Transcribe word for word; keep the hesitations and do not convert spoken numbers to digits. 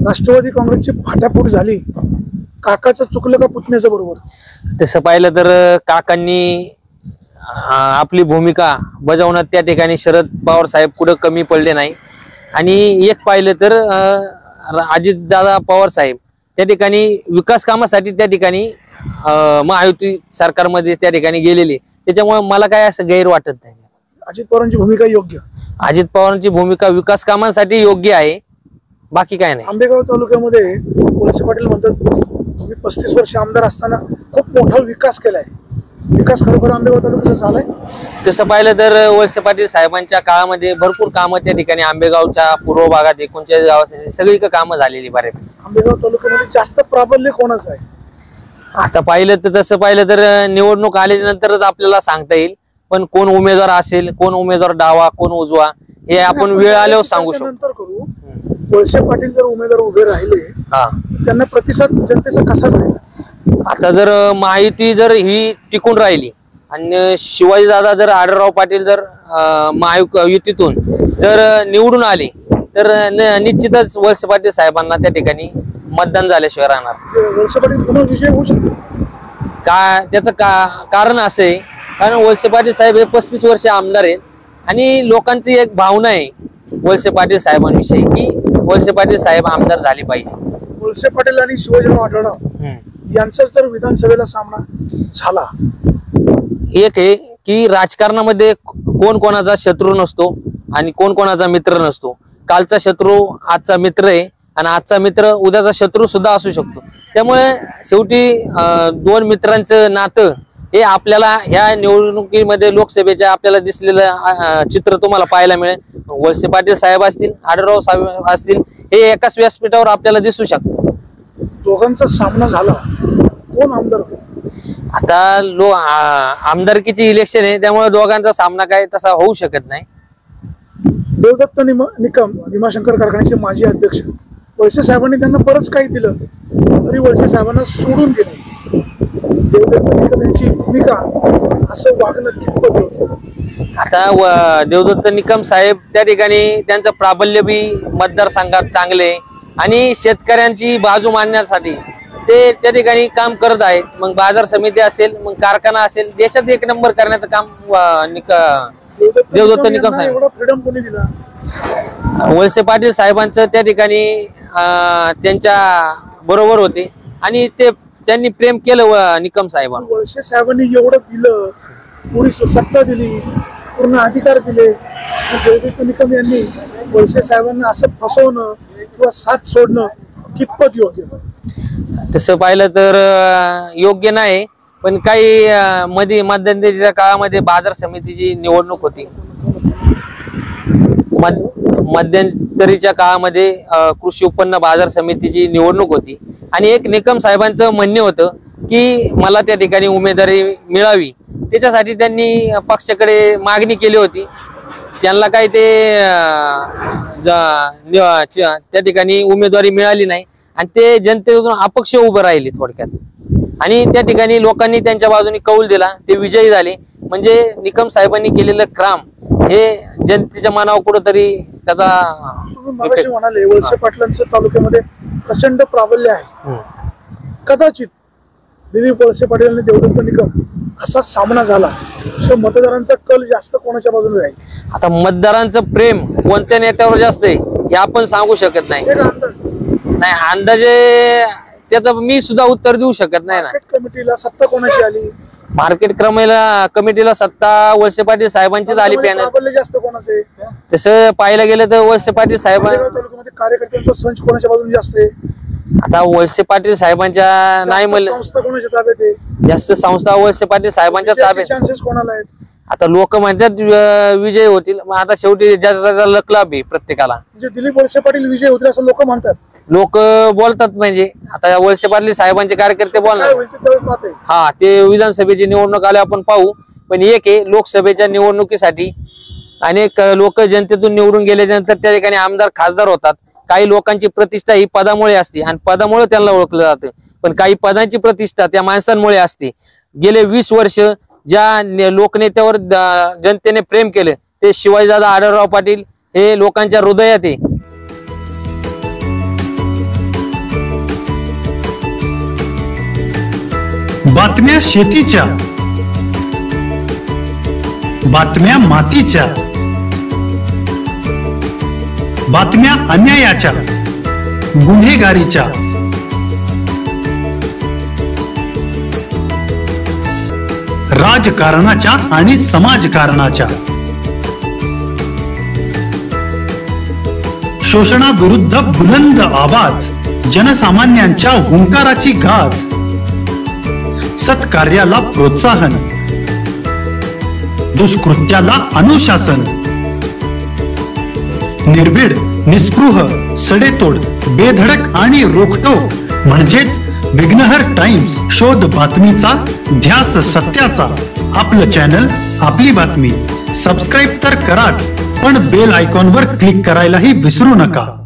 राष्ट्रवादी काँग्रेसची फाटाफूट झाली, काकाचं चुकलं का पुतण्याचं बरोबर? तसं पाहिलं तर काकांनी आपली भूमिका बजावण्यात त्या ठिकाणी शरद पवार साहेब कुठं कमी पडले नाही। आणि एक पाहिलं तर अजितदादा पवार साहेब त्या ठिकाणी विकास कामासाठी त्या ठिकाणी महायुती सरकारमध्ये त्या ठिकाणी गेलेले, त्याच्यामुळे मला काय असं गैर वाटत नाही। अजित पवारांची भूमिका योग्य, अजित पवारांची भूमिका विकास कामांसाठी योग्य आहे, बाकी काय नाही। आंबेगाव तालुक्यामध्ये वळसे पाटील म्हणतात तुम्ही पस्तीस वर्ष आमदार असताना खूप मोठा विकास केलाय, विकास खरोखर आंबेगाव तालुक्याचा झालाय? तसं पाहिलं तर वळसे पाटील साहेबांच्या काळामध्ये भरपूर कामं त्या ठिकाणी आंबेगावच्या पूर्व भागात एकोणचाळीस गावात सगळी कामं झालेली बऱ्यापैकी। आंबेगाव तालुक्यामध्ये जास्त प्राबल्य कोणाचं आहे? आता पाहिलं तर तसं पाहिलं तर निवडणूक आल्याच्या नंतरच आपल्याला सांगता येईल, पण कोण उमेदवार असेल, कोण उमेदवार डावा, कोण उजवा, हे आपण वेळ आल्यावर सांगू शकतो। नंतर करू। वळसे पाटील जर उमेदवार उभे राहिले त्यांना प्रतिसाद जनतेचा कसा मिळेल? आता जर महायुती जर ही टिकून राहिली आणि शिवाजी दादा जर आढळराव पाटील जर महायुतीतून जर निवडून आले तर निश्चितच वळसे पाटील साहेबांना त्या ठिकाणी मतदान झाल्याशिवाय राहणार। वळसे पाटील पुन्हा विजय होऊ शकतो का? त्याचं का कारण असं आहे, कारण वळसे पाटील साहेब हे पस्तीस वर्ष आमदार आहेत आणि लोकांची एक भावना आहे वळसे पाटील साहेबांविषयी की वळसे पाटील साहेब आमदार झाले पाहिजे। वळसे पाटील आणि शिवाजीराव आढळराव यांचा जर विधानसभेला सामना झाला, एक आहे की राजकारणामध्ये कोण कोणाचा शत्रू नसतो आणि कोण कोणाचा मित्र नसतो। कालचा शत्रू आजचा मित्र आहे आणि आजचा मित्र उद्याचा शत्रू सुद्धा असू शकतो। त्यामुळे शेवटी दोन मित्रांचं नातं हे आपल्याला ह्या निवडणुकीमध्ये लोकसभेच्या आपल्याला दिसलेलं चित्र तुम्हाला पाहायला मिळेल। वळसे पाटील साहेब असतील, आढळराव साहेब असतील, हे एकाच व्यासपीठावर आपल्याला दिसू शकतं। दोघांचा सामना झाला, कोण आमदार होईल? आता लो आमदारकीची इलेक्शन आहे, त्यामुळे दोघांचा सामना काय तसा होऊ शकत नाही। देवदत्त निकम भीमाशंकर कारखान्याचे माजी अध्यक्ष, वळसे साहेबांनी त्यांना बरंच काही दिलं तरी वळसे साहेबांना सोडून गेले। देवदत्त निकम यांची भूमिका असं वागणं कितपत योग्य? आता देवदत्त निकम साहेब त्या ठिकाणी त्यांचं प्राबल्य बी मतदारसंघात चांगले आणि शेतकऱ्यांची बाजू मांडण्यासाठी ते त्या ठिकाणी काम करत आहेत। मग बाजार समिती असेल, मग कारखाना असेल, देशात एक नंबर करण्याचं काम देवदत्त निकम साहेब। एवढा फ्रीडम कोणी दिला? वळसे पाटील साहेबांचं त्या ठिकाणी त्यांच्या बरोबर होते आणि ते त्यांनी प्रेम केलं निकम साहेबांना। वळसे साहेबांनी एवढं दिलं, पूर्ण सत्ता दिली, पूर्ण अधिकार दिले, देवदत्त निकम यांनी वळसे साहेबांना असं फसवणं किंवा साथ सोडणं कितपत योग्य? तसं पाहिलं तर योग्य नाही, पण काही मध्ये मध्यंतरीच्या काळामध्ये बाजार समितीची निवडणूक होती, मध्यंतरीच्या काळामध्ये कृषी उत्पन्न बाजार समितीची निवडणूक होती आणि एक निकम साहेबांचं म्हणणे होतं की मला त्या ठिकाणी उमेदवारी मिळावी, त्याच्यासाठी त्यांनी पक्षाकडे मागणी केली होती। त्यांना काही ते त्या ठिकाणी उमेदवारी मिळाली नाही आणि ते जनतेतून अपक्ष उभं राहिले थोडक्यात, आणि त्या ठिकाणी लोकांनी त्यांच्या बाजूने कौल दिला, ते विजयी झाले। म्हणजे निकम साहेबांनी केलेलं काम हे जनतेच्या मनावर कुठंतरी त्याचा मगाशी म्हणाले वळसे पाटलांचं तालुक्यामध्ये प्रचंड प्राबल्य आहे, कदाचित दिलीप वळसे पाटील आणि देवदत्त निकम असा सामना झाला तर मतदारांचा कल जास्त कोणाच्या बाजूने राहील? आता मतदारांचं प्रेम कोणत्या नेत्यावर जास्त आहे हे आपण सांगू शकत नाही। अंदाज नाही, अंदाजे त्याचं मी सुद्धा उत्तर देऊ शकत नाही ना। कमिटीला सत्ता कोणाची आली? मार्केट क्रमेला कमिटीला सत्ता वळसे पाटील साहेबांचीच आली। प्राबल्य जास्त कोणाचे? तसं पाहायला गेलं तर वळसे पाटील साहेब कार्यकर्त्यांचा संच कोणाच्या बाजूने जास्त आहे? आता वळसे पाटील साहेबांच्या नाही म्हणलं, संस्था कोणाच्या ताब्यात आहे? जास्त संस्था वळसे पाटील साहेबांच्या ताब्यात। चान्सेस कोणाला आहेत? आता लोक म्हणतात विजय होतील, मग आता शेवटी ज्याचा लक लाभ आहे प्रत्येकाला। म्हणजे दिलीप वळसे पाटील विजय होतील असं लोक म्हणतात, लोक बोलतात। म्हणजे आता वळसे पाटील साहेबांचे कार्यकर्ते बोलणार, हा ते विधानसभेची निवडणूक आले आपण पाहू, पण एक आहे लोकसभेच्या निवडणुकीसाठी अनेक लोक जनतेतून निवडून गेल्याच्या नंतर त्या ठिकाणी आमदार खासदार होतात। काही लोकांची प्रतिष्ठा ही पदामुळे असते आणि पदामुळे त्यांना ओळखलं जातं, पण काही पदांची प्रतिष्ठा त्या माणसांमुळे असते। गेले वीस वर्ष ज्या लोकनेत्यावर जनतेने प्रेम केले ते शिवाजीदादा आढळराव पाटील हे लोकांच्या हृदयात आहे। बातम्या शेतीच्या, बातम्या मातीच्या, बातम्या अन्यायाच्या, गुन्हेगारीच्या, राजकारणाच्या आणि समाजकारणाच्या, शोषणाविरुद्ध बुलंद आवाज, जनसामान्यांच्या हुंकाराची गाज, सत्कार्याला प्रोत्साहन, दुष्कृत्याला अनुशासन, निर्भीड, निस्पृह, सडेतोड, बेधडक आणि रोखटोक म्हणजेच विघ्नहर टाइम्स. शोध बातमीचा, ध्यास सत्याचा. आपलं चॅनल, आपली बातमी. सबस्क्राईब तर कराच, पण बेल आयकॉनवर क्लिक करायलाही विसरू नका.